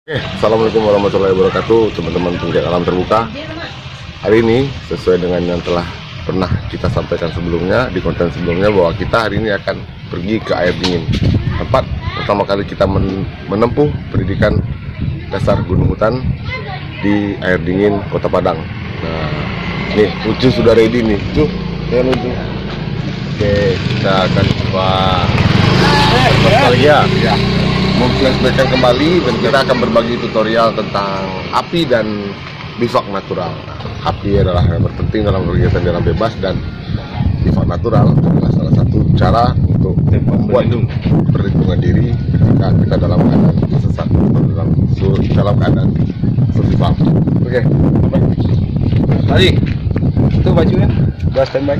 Assalamualaikum warahmatullahi wabarakatuh, teman-teman penggiat alam terbuka. Hari ini sesuai dengan yang telah pernah kita sampaikan sebelumnya di konten sebelumnya, bahwa kita hari ini akan pergi ke air dingin, tempat pertama kali kita menempuh pendidikan dasar gunung hutan di air dingin Kota Padang. Nah, nih Ucu sudah ready nih, Ucu, ya Ucu. Oke, kita akan coba nostalgia ya, memflashbackkan kembali, dan kita akan berbagi tutorial tentang api dan bivak natural. Api adalah yang terpenting dalam kegiatan di alam bebas, dan bivak natural adalah salah satu cara untuk membuat perlindungan diri ketika kita dalam keadaan tersesat atau dalam keadaan survival. Oke, Tadi itu bajunya udah standby.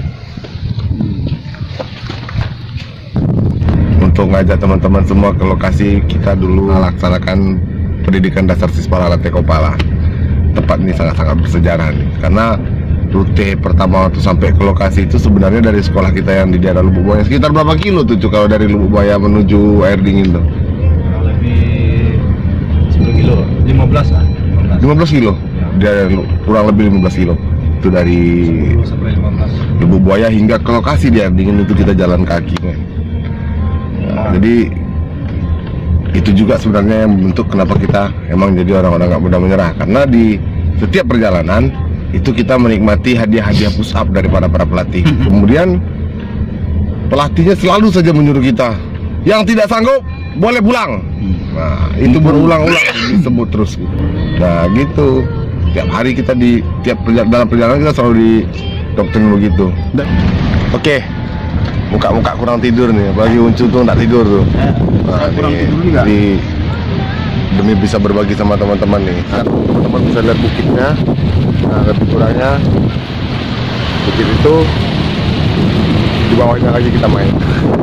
Untuk ngajak teman-teman semua ke lokasi kita dulu melaksanakan pendidikan dasar Siswara Lantai Kopala. Tempat ini sangat-sangat bersejarah nih, karena rute pertama waktu sampai ke lokasi itu sebenarnya dari sekolah kita yang di daerah Lubuk Buaya. Sekitar berapa kilo tuh kalau dari Lubuk Buaya menuju air dingin tuh? Lebih 10 kilo, 15 lah. 15 kilo? Dia kurang lebih 15 kilo. Itu dari 10 sampai 15. Lubuk Buaya hingga ke lokasi di air dingin itu kita jalan kaki. Nah, jadi itu juga sebenarnya yang membentuk kenapa kita emang jadi orang-orang gak mudah menyerah, karena di setiap perjalanan itu kita menikmati hadiah-hadiah push up daripada para pelatih. Kemudian pelatihnya selalu saja menyuruh kita, yang tidak sanggup boleh pulang. Nah, itu berulang-ulang disebut terus. Nah gitu, tiap hari kita dalam perjalanan kita selalu di doktrin begitu. Oke, muka-muka kurang tidur nih, apalagi Uncu tuh nggak tidur tuh. Nah, kurang nih, tidur juga. demi bisa berbagi sama teman-teman nih. Nah, teman-teman bisa lihat bukitnya. Nah, lebih kurangnya bukit itu di bawahnya lagi kita main.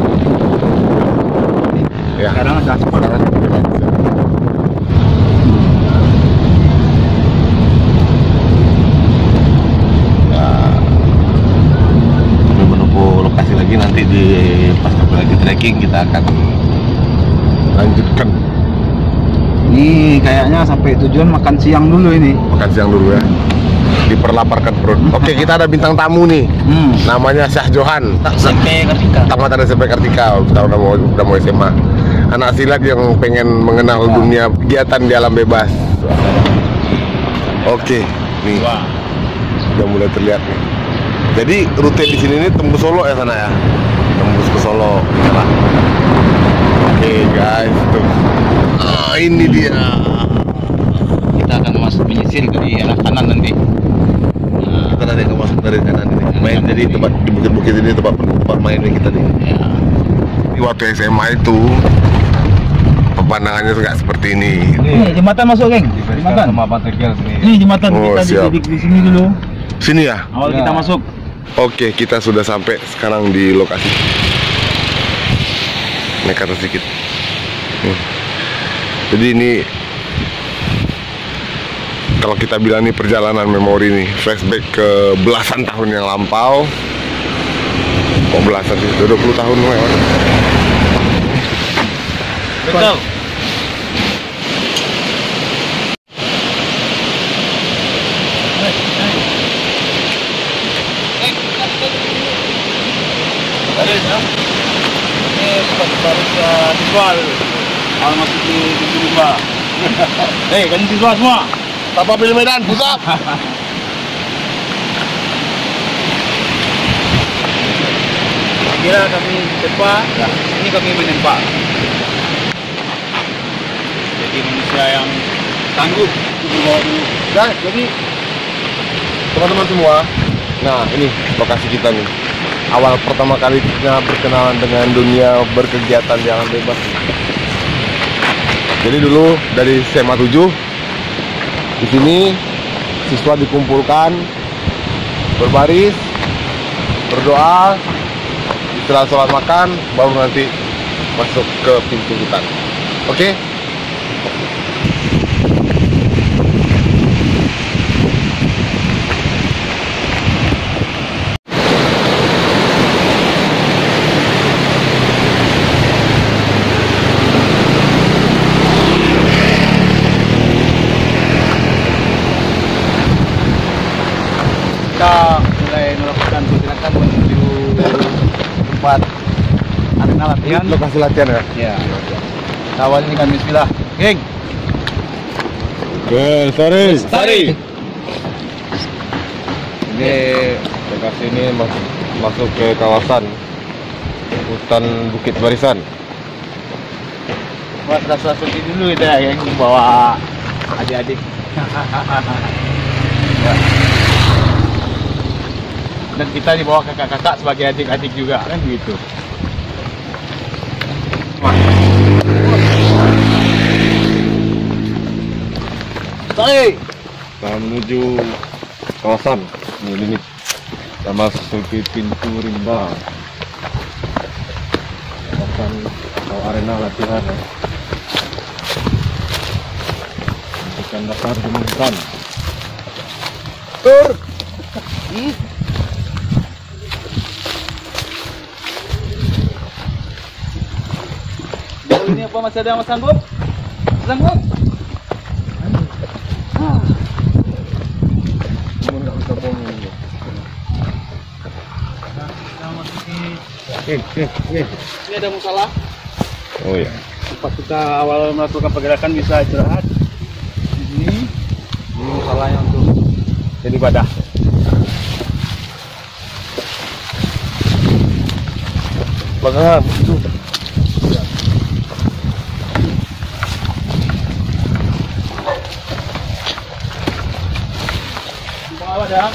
Ya. Sekarang udah cepat. Lokasi lagi, nanti di pas lagi trekking kita akan lanjutkan. Ini kayaknya sampai tujuan makan siang dulu ini. Makan siang dulu ya, diperlaparkan perut. Oke, kita ada bintang tamu nih, namanya Syah Johan, SMP Kartika. tamatan SMP Kartika. Kita udah mau SMA, anak silat yang pengen mengenal dunia kegiatan di alam bebas. Oke, nih udah mulai terlihat nih. Jadi rute di sini ini tembus Solo ya sana ya, tembus ke Solo. Oke guys, tuh. Ini dia. Kita akan masuk menyisir ke di arah kanan nanti. Kita nanti akan masuk dari kanan ini. Main jadi tempat di bukit-bukit ini tempat mainnya kita nih. Ya. Di waktu SMA itu pemandangannya tuh nggak seperti ini. Ini jembatan masuk, geng. Jembatan. Ini jembatan Oh, kita siap. di sini dulu. Sini ya. Awal kita masuk. Oke, kita sudah sampai sekarang di lokasi. Naik atas sedikit. Jadi ini kalau kita bilang ini perjalanan memori nih, flashback ke belasan tahun yang lampau. Kok belasan sih? 20 tahun lewat. Betul. Siswa masuk di pintu 5. Kan siswa semua. Tanpa pilih medan, pusat. Kira kami depan, ini kami menempa. Jadi manusia yang tangguh untuk bawa dulu. Dan jadi teman-teman semua, nah ini lokasi kita nih. Awal pertama kali kita berkenalan dengan dunia berkegiatan di alam bebas. Jadi dulu dari SMA 7 di sini siswa dikumpulkan, berbaris, berdoa, setelah sholat makan, baru nanti masuk ke pintu hutan. Oke? tempat arena latihan. Lokasi latihan ya? Ya. Awal ini kan bismillah. Geng. Oke, sorry. Ini Lokasi ini masuk ke kawasan hutan Bukit Barisan. buat rasa seperti dulu kita ya, geng, bawa adik-adik. Ya. Dan kita dibawa kakak-kakak sebagai adik-adik juga kan gitu. Tarik. Kita menuju kawasan ini kita masuk ke pintu rimba kawasan atau arena latihan ya. Bukan dasar dimungkan. Tur. Jauh ini apa masih ada yang mau sanggup? Sanggup? Ini ada musalah. Oh ya. Tempat kita awal melakukan pergerakan bisa istirahat. Di sini, ini musalahnya untuk jadi ibadah. Bagaimana? Itu. Ada.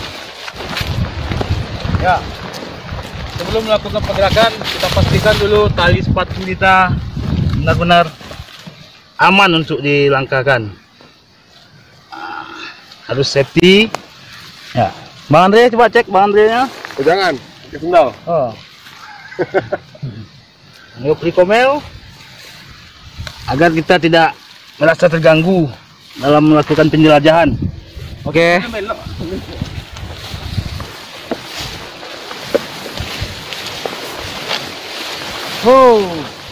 Ya. Sebelum melakukan pergerakan, kita pastikan dulu tali sepatu kita benar-benar aman untuk dilangkahkan. Harus safety. Ya. Bang Andre, coba cek Bang Andre-nya. Oh, jangan, pakai sendal. Oh. Yuk komel agar kita tidak merasa terganggu dalam melakukan penjelajahan. Oke. Oh.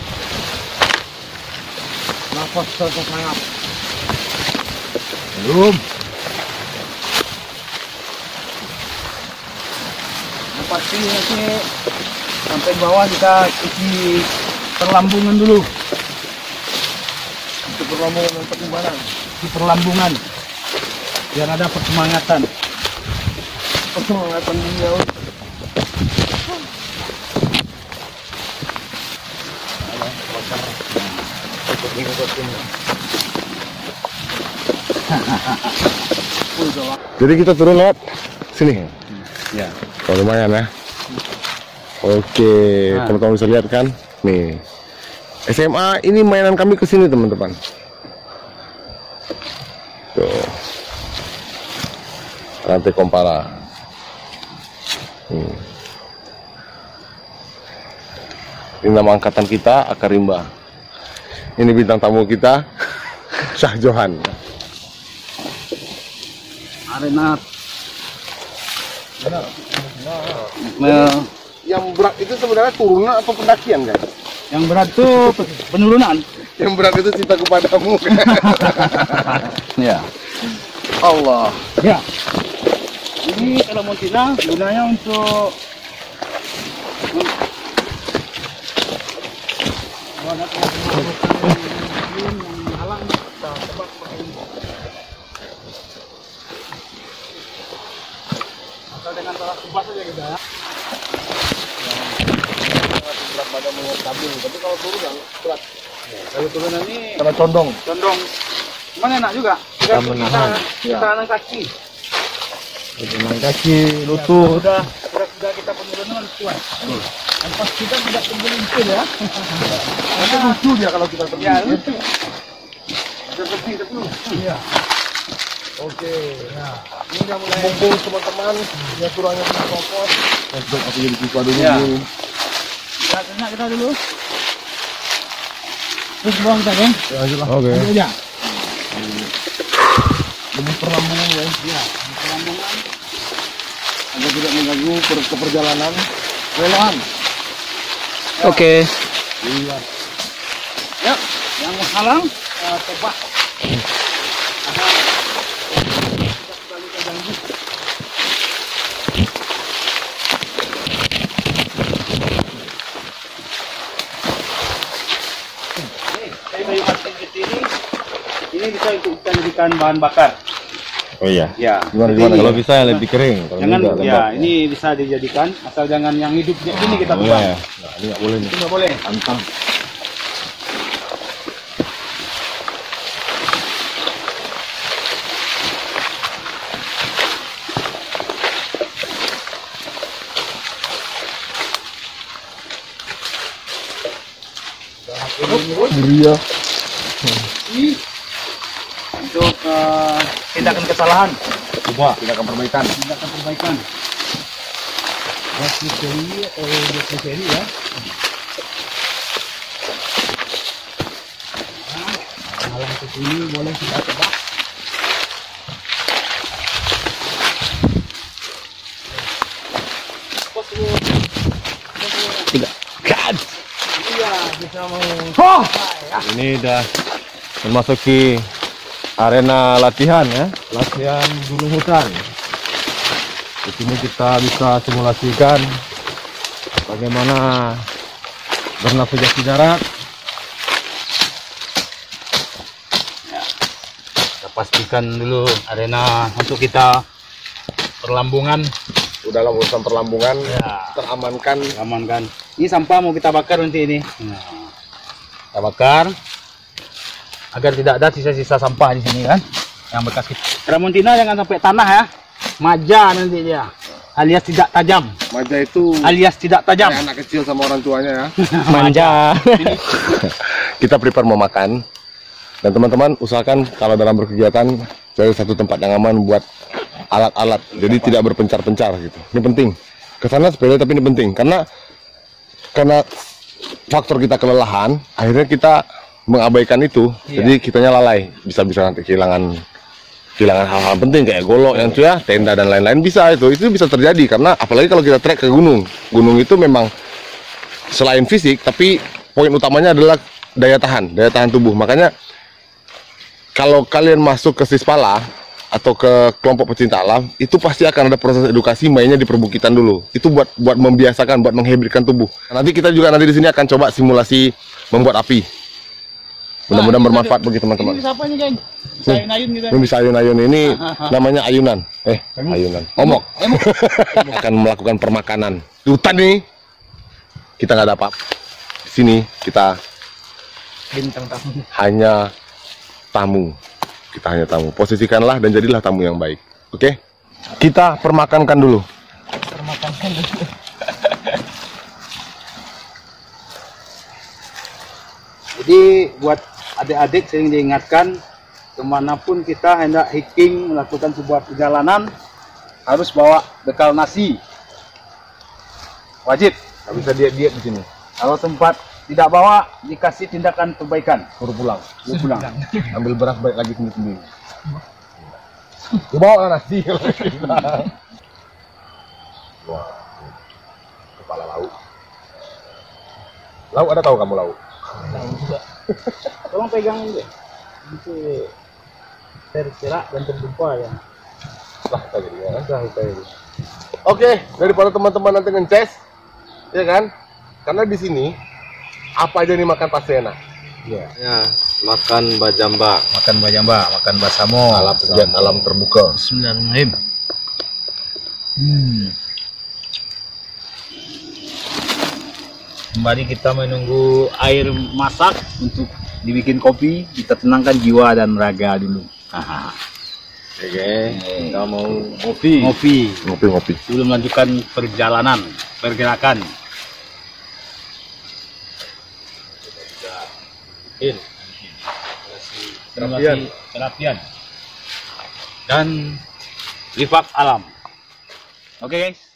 Nafas tersengat. Belum. Yang pasti nanti sampai bawah kita isi perlambungan dulu. Untuk perlambungan untuk gimana? Di perlambungan. Biar ada persemangatan. Persemangatan dunia. Jadi kita turun lewat sini. Ya. Oh, lumayan ya. Oke, teman-teman bisa lihat kan? Nih. SMA ini mainan kami ke sini, teman-teman. Tuh. Rantai Kompala. Ini nama angkatan kita, Akarimba. Ini bintang tamu kita, Syah Johan. Arena. Yang berat itu sebenarnya turunan atau pendakian, guys? Yang berat itu penurunan. Yang berat itu cinta kepadamu. Ya. Allah. Ya. Ini kalau Montina gunanya untuk dengan salah kupas saja kita ya. Berat badan menurut stabil, tapi kalau turun berat. Kalau turunan ini Karena condong. cuman enak juga. Kita menahan. Kita menahan kaki. Menahan kaki, lutut. Sudah kita penurunan kuat. Dan pas kita tidak tergelincir ya. Nanti lucu dia kalau kita Ya tergelincir. lucu. Seperti itu. Iya. Oke. Ya. Ini udah mulai kumpul teman-teman. Ya kurangnya punya kokos. Masuk aku jadi siswa dulu. Ya. Kita kita dulu. Terus bawah kita, geng. Ya, lanjutlah. Oke. Lanjut aja. Demi perlambungan ya. Iya, perlambungan. Agar tidak mengganggu keperjalanan. Reloan. Oke. Iya. Yuk, yang menghalang tebak. Ada kembali ke ganggu. ini bisa untuk kita jadikan bahan bakar. Oh iya. Ya. Gimana Jadi kalau bisa yang lebih kering. Kalau jangan enggak, ya, lembab. ini bisa dijadikan asal jangan yang hidup ini kita Boleh. buang. Nah, ini nggak boleh nih. Itu nggak boleh. Antang. Beria. Untuk tindakan kesalahan, Coba tindakan perbaikan. tindakan perbaikan. Seri atau seri ya. Malam ke sini boleh kita coba. Tiga. Kan. Iya, bisa mau. Ini udah memasuki arena latihan ya, latihan gunung hutan. Di sini kita bisa simulasikan bagaimana bernavigasi darat. Kita pastikan dulu arena untuk kita perlambungan Dalam urusan perlambungan ya, teramankan. amankan. Ini sampah mau kita bakar nanti ini. Nah, kita bakar agar tidak ada sisa-sisa sampah di sini kan, yang bekas. Tramontina jangan sampai tanah ya, maja nanti dia, alias tidak tajam. Maja itu Alias tidak tajam. kayak anak kecil sama orang tuanya ya. Manja. Kita prepare mau makan. Dan teman-teman usahakan kalau dalam berkegiatan cari satu tempat yang aman buat alat-alat. Jadi tidak berpencar-pencar gitu. Ini penting. Kesana sepele tapi ini penting karena faktor kita kelelahan, akhirnya kita mengabaikan itu. Iya. Jadi kitanya lalai. Bisa-bisa nanti kehilangan hal-hal penting kayak golok yang itu ya, tenda dan lain-lain bisa itu bisa terjadi karena apalagi kalau kita trek ke gunung itu memang selain fisik tapi poin utamanya adalah daya tahan tubuh. Makanya kalau kalian masuk ke Sispala atau ke kelompok pecinta alam itu pasti akan ada proses edukasi mainnya di perbukitan dulu. Itu buat membiasakan, buat menghibridkan tubuh. Nanti kita juga di sini akan coba simulasi membuat api. Mudah-mudahan bermanfaat bagi teman-teman. Ini siapa nih, geng? Sayun-ayun gitu. Ini bisa ayun-ayun, ini namanya ayunan. Ayunan. Omok. Akan melakukan permakanan. Di hutan nih kita nggak ada apa-apa. Di sini kita Bintang tamu. hanya tamu. Kita hanya tamu. Posisikanlah dan jadilah tamu yang baik. Oke? Kita permakankan dulu. Jadi buat adik-adik sering diingatkan, kemanapun kita hendak hiking melakukan sebuah perjalanan harus bawa bekal nasi. Wajib. Nggak bisa diet-diet di sini. Kalau tempat tidak bawa, dikasih tindakan perbaikan. Suruh pulang. Lu pulang. Ambil beras balik lagi sendiri-sendiri. Lu bawa nasi kalau kita. Wah. Kepala lauk. Lauk ada tahu kamu lauk? Tolong pegang ini. Itu tercerak dan terjumpa ya. Lah tadi ya. Oke, daripada teman-teman nanti ngeces, ya kan? Karena di sini apa aja nih makan pasti enak. Iya. Ya, makan bajamba, Makan bajamba, makan basamo. alam terbuka. Bismillahirrahmanirrahim. Kembali kita menunggu air masak untuk dibikin kopi. Kita tenangkan jiwa dan raga dulu. Oke, kita mau ngopi. Ngopi. Sebelum melanjutkan pergerakan. Terapian. Dan rifak alam. Oke guys.